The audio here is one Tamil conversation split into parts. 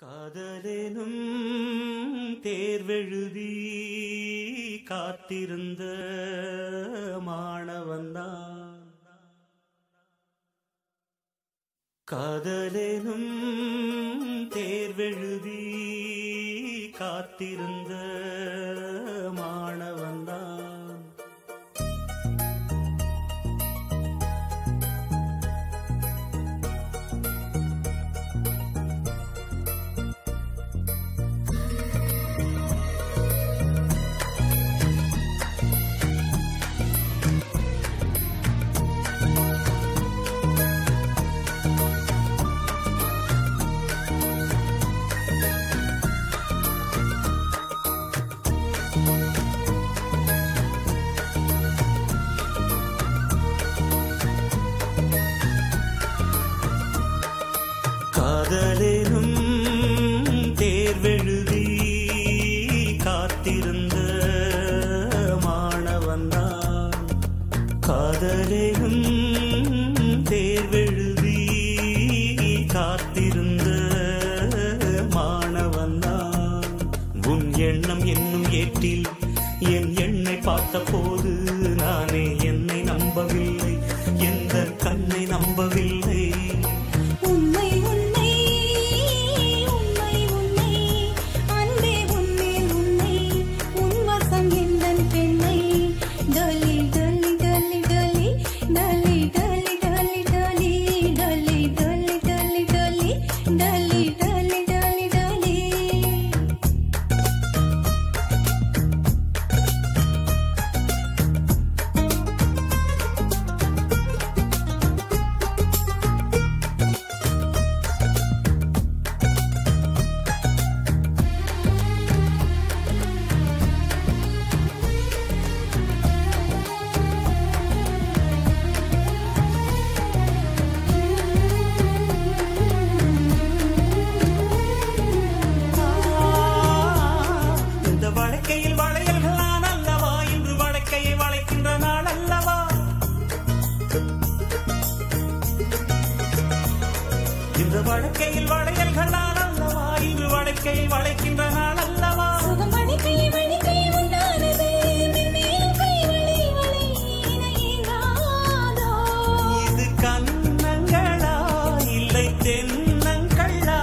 காதலேனும் தேர்வெழுதி காத்திருந்த மாணவன்தான். காதலேனும் தேர்வெழுதி காத்திருந்த மாணவன்தான். காதலேனும் தேர்வெழுதி காத்திருந்த மாணவன்தான். காதலேனும் தேர்வெழுதி காத்திருந்த மாணவன்தான். உன் எண்ணம் என்னும் ஏட்டில் என் எண்ணை பார்த்த போது நானே என்னை நம்பவில்லை, எந்த கண்ணை நம்பவில்லை. இந்த வழக்கையில் வளையல்கள் நான் அல்லவா, இன்று வழக்கையை வளைக்கின்ற நான் அல்லவா. இது கண்ணங்களா இல்லை தென்னங்களா?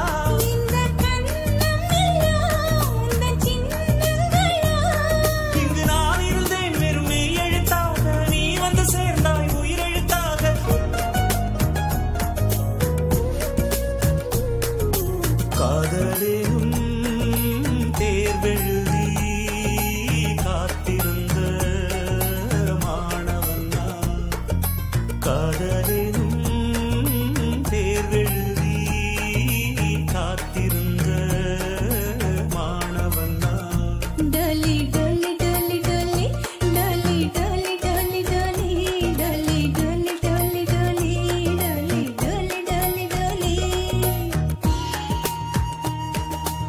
இங்கு நான் இருந்தேன் வெறும் மெய் எழுத்தாக, நீ வந்து சேர்ந்தாய் உயிரெழுத்தாக. காதலேனும் தேர்வெழுதி காத்திருந்த மாணவன்தான். காதலேனும் தேர்வெழுதி காத்திருந்த மாணவன்தான். டலி டலி டலி டலி டலி டலி டலி டலி டலி டலி டலி டலி டலி டலி டலி டலி.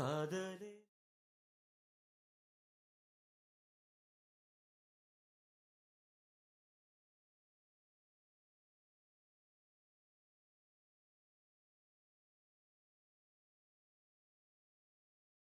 காதலே